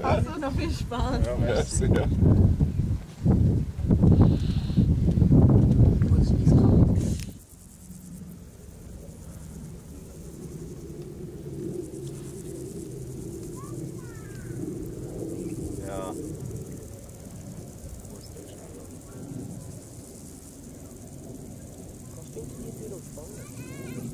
Also noch viel Spaß. Ja, merci. Ja. Ja. Kannst du uns nicht wieder fangen?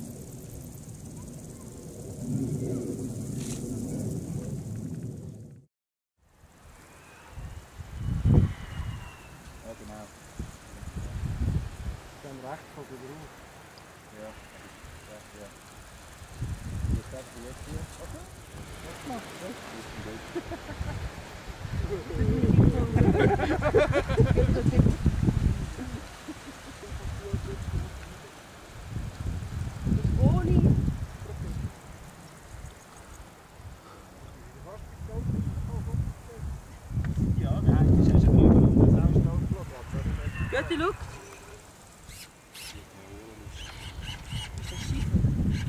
Ja, genau. Dann recht von der drauf. Ja. Ja. Du sagst jetzt hier. Okay. Was machst Ohne. Ja, wir haben die schon drüber und das auch Startplatz. Götti, schau. Ist das Schiefer?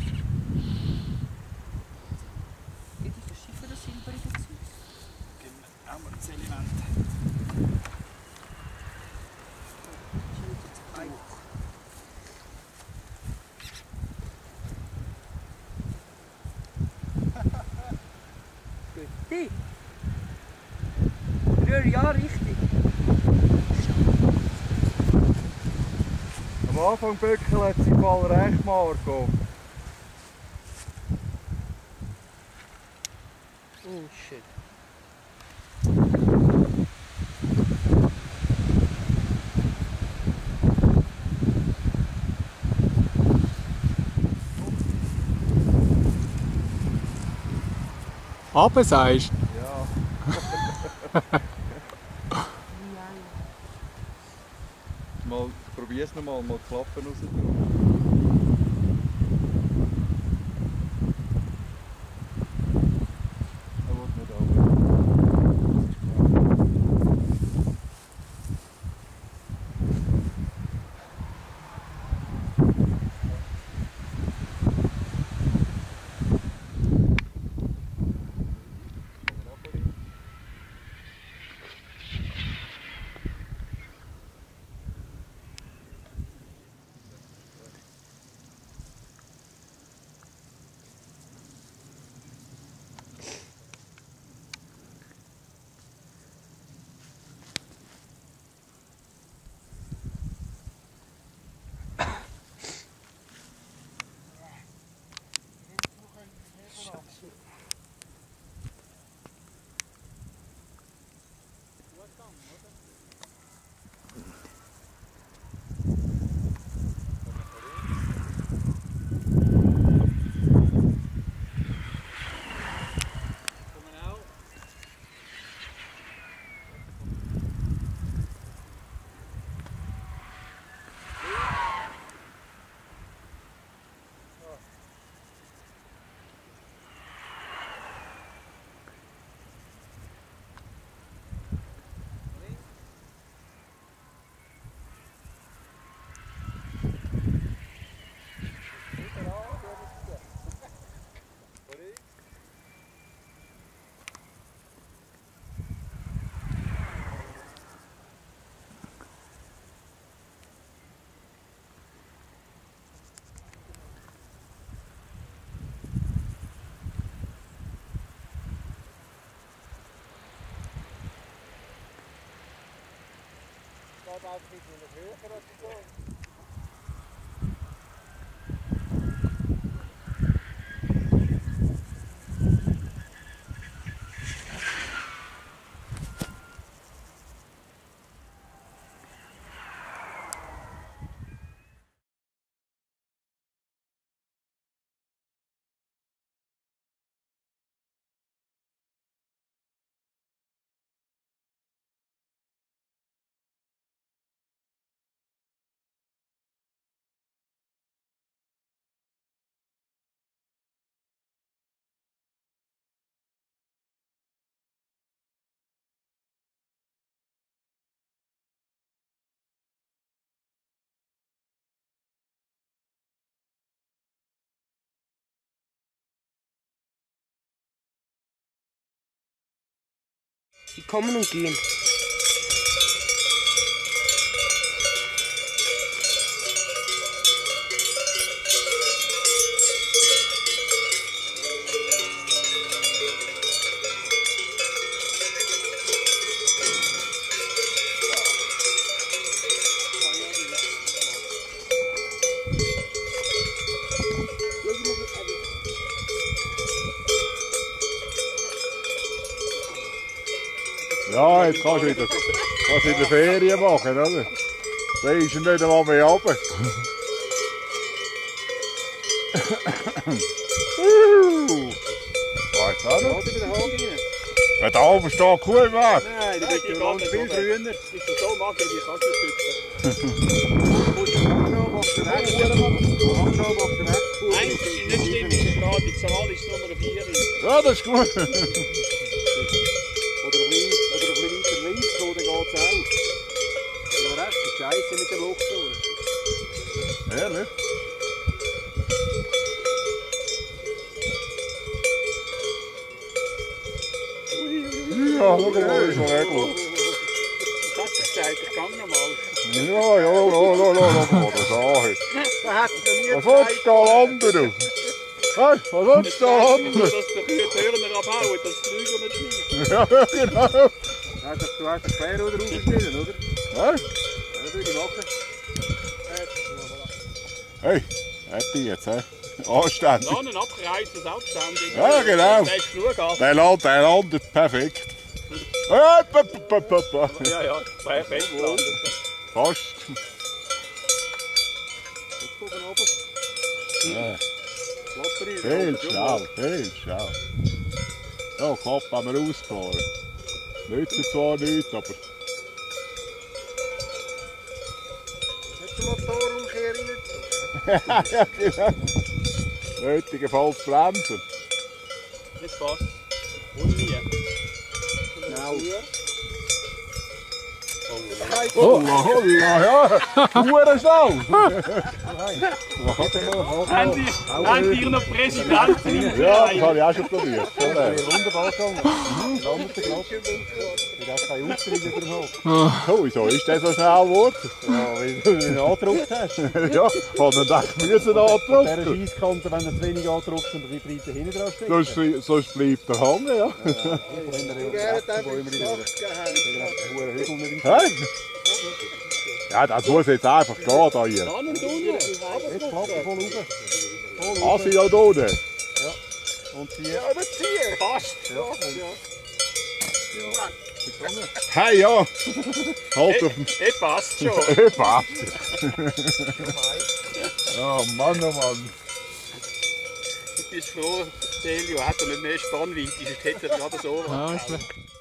Ist das Schiefer, das silbrige Zeug? Auch mal das Element. Götti. Rühr ja richtig. Am Anfang Böckel hat sie Fall recht, Marco. Oh shit. Aber sagst Ja. Mal, probier's nochmal, mal die Klappen raus. Er will nicht runter. Geht einfach ein bisschen höher als so. Die kommen und gehen. Ja, jetzt kannst du in der Ferien machen, oder? Da ist er nicht einmal mehr runter. Weißt du auch noch? Warte bei den Haken rein. Ja, da oben steht die Kuh im Weg. Nein, die geht ganz viel früher. Ist das so, Maggi, die kannst du nicht schützen. Du musst den Hang noch, machst du weg. Den Hang noch, machst du weg. Eins ist nicht stimmig, gerade die Zahl ist Nummer 4. Ja, das ist gut. Oder ein bisschen weiter links, so, dann geht es auch. Oder rechts, die Scheiße mit dem Loch durch. Ehrlich? Ja, schau mal, ist schon regelt. Das hat er gesagt, ich kann nochmal. Ja, das sage ich. Da hat es noch nie Was willst du da landen, du? Was willst du da landen? Dass der Kühe die Hörner abhauen, dass die Flügel nicht schleifen. Ja, genau. Du hast den Querruder aufgestellt, oder? Was? Ja, das würde ich machen. Hey, happy jetzt, hä? Anständig. Lassen abreißen, selbstständig. Ja, genau. Das ist genug ab. Der landet perfekt. Ja, ja, perfekt landet. Fast. Jetzt gucken wir oben. Ja. Klapper Viel schnell, viel schnell. Ja, klappt, wenn wir ausfahren. Nützt zwar nichts, aber... Nicht den Motorumkehr rein. Ja, genau. Nötigenfalls bremsen. Das passt. Und nie. Genau. Holla, holla, ja! Hure schnell! Habt ihr noch Präsidentin? Ja, das habe ich auch schon probiert. Wunderbar gegangen. Landet der Glas. Ich habe keine Auftritte über dem Hof. Oh, wieso ist der so schnell geworden? Ja, weil du ihn angedruckt hast. Ja, von den Dach müssen Dieser andrücken. Scheisskante, wenn du zu wenig angedruckt und die Breite hinten dran steht. Sonst bleibt er hängen, ja. Hä? Ja, das muss jetzt einfach gehen da hier. Jetzt klappt er voll rauf. Ah, sie ja da unten. Und ziehen. Passt. Hey, ja. Halt auf dem... Passt schon. Passt. Ja, Mann, oh Mann. Ich bin froh, Celio hat er nicht mehr Spannweite, sonst hätte er gerade so.